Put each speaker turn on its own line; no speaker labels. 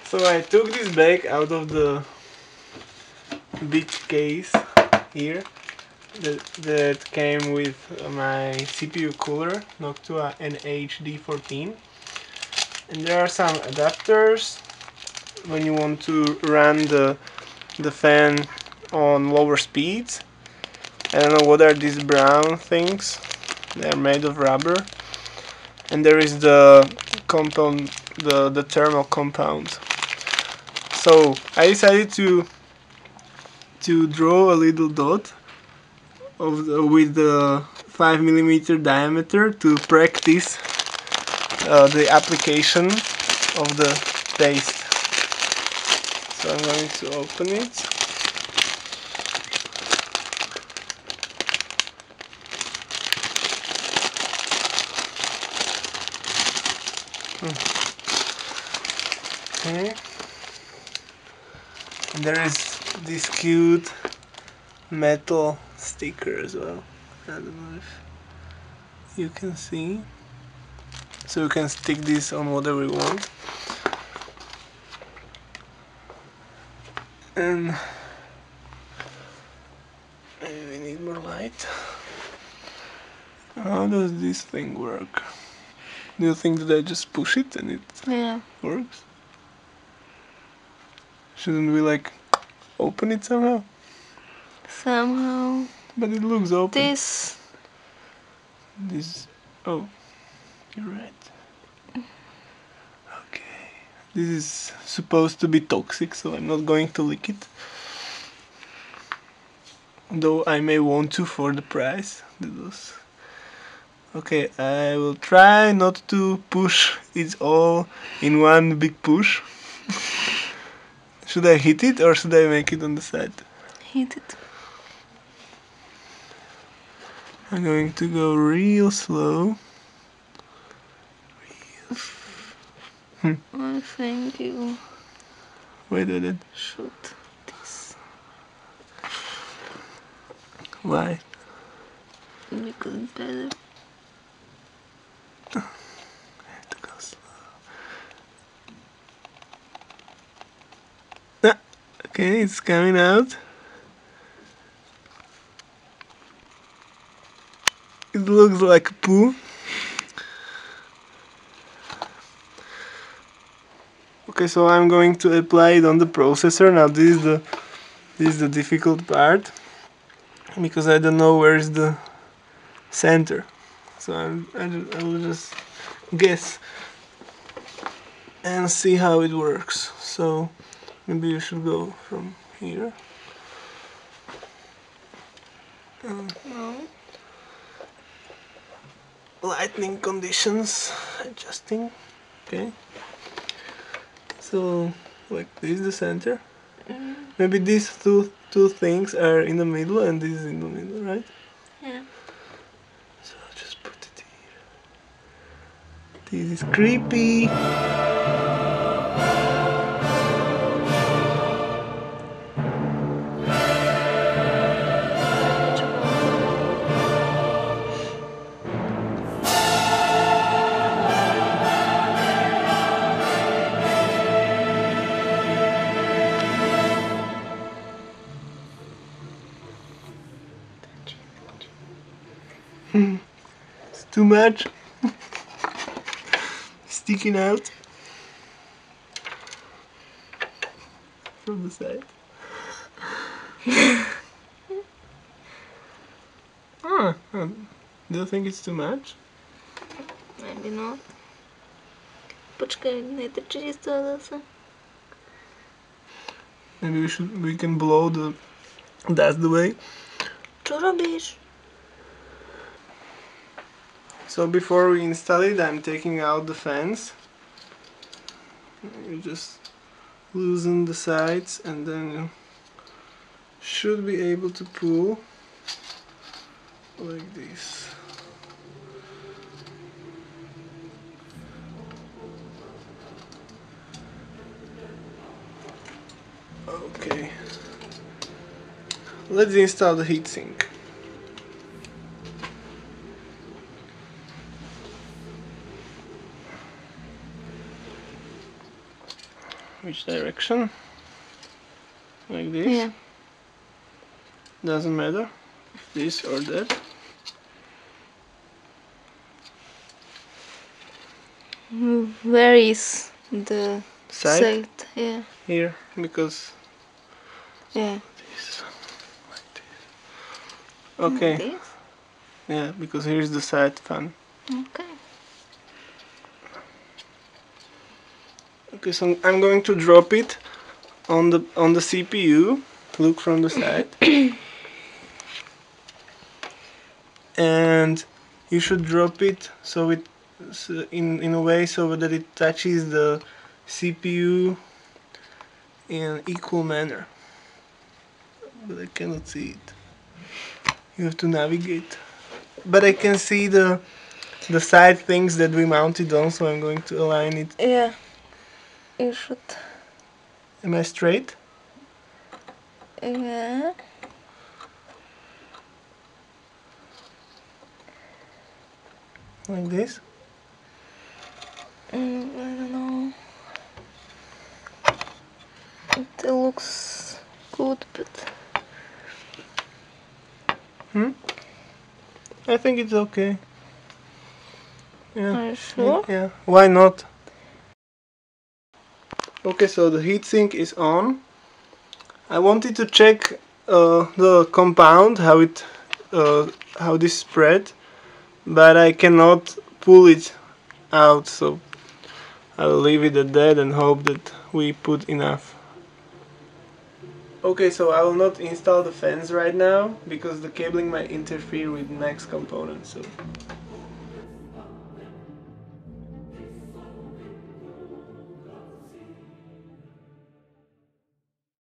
So I took this bag out of the big case here that came with my CPU cooler Noctua NH-D14, and there are some adapters when you want to run the fan on lower speeds. I don't know what are these brown things. They're made of rubber, and there is the compound, the thermal compound. So I decided to draw a little dot with the 5mm diameter to practice the application of the paste. So I'm going to open it. Okay. And there is this cute metal sticker as well. I don't know if you can see. So you can stick this on whatever you want. And maybe we need more light. How does this thing work? Do you think that I just push it and it works? Shouldn't we like open it somehow?
Somehow.
But it looks open.
This.
Oh, you're right. Okay. This is supposed to be toxic, so I'm not going to lick it. Though I may want to for the price. Okay, I will try not to push it all in one big push. Should I hit it or should I make it on the side?
Hit it.
I'm going to go real slow.
I think you
Wait.
should this.
Why?
Because it's better.
I have to go slow. Okay, it's coming out. It looks like poo. Okay, so I'm going to apply it on the processor. Now this is the difficult part, because I don't know where is the center. So I will just guess and see how it works. So maybe you should go from here.
No.
Lightning conditions adjusting. Okay. So like this is the center. Maybe these two things are in the middle and this is in the middle, right?
Yeah.
So I'll just put it here. This is creepy. It's too much. Sticking out from the side. Do you think it's too much?
Maybe not. Počkej, netrčí z toho zase.
Maybe we can blow the dust away.
Čo robíš?
So before we install it, I'm taking out the fans. You just loosen the sides and then you should be able to pull like this. Okay. Let's install the heatsink. which direction. Like this.
Yeah.
Doesn't matter if this or that.
Where is the
Side?
Yeah.
Here, because
Yeah.
this, like this. Okay.
Like this?
Yeah, because here's the side fan.
Okay.
Okay, so I'm going to drop it on the CPU. Look from the side. And you should drop it so it in a way so that it touches the CPU in equal manner. But I cannot see it. You have to navigate. But I can see the side things that we mounted on, so I'm going to align it.
Yeah. You should.
Am I straight?
Yeah.
Like this?
I don't know. It looks good, but
I think it's okay. Yeah.
are you sure?
Yeah. Why not? Okay, so the heatsink is on. I wanted to check the compound, how this spread, but I cannot pull it out, so I'll leave it at that and hope that we put enough. Okay, so I will not install the fans right now because the cabling might interfere with next component. So